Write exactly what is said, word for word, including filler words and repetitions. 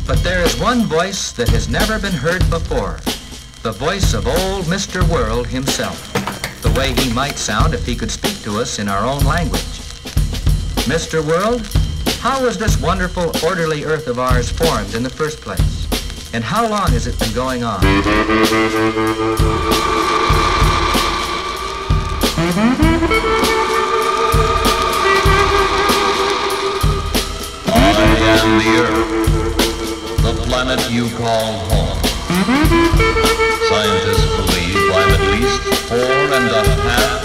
But there is one voice that has never been heard before. The voice of old Mister World himself. The way he might sound if he could speak to us in our own language. Mister World, how was this wonderful, orderly Earth of ours formed in the first place? And how long has it been going on? I am the Earth, the planet you call home. Scientists believe I'm at least four and a half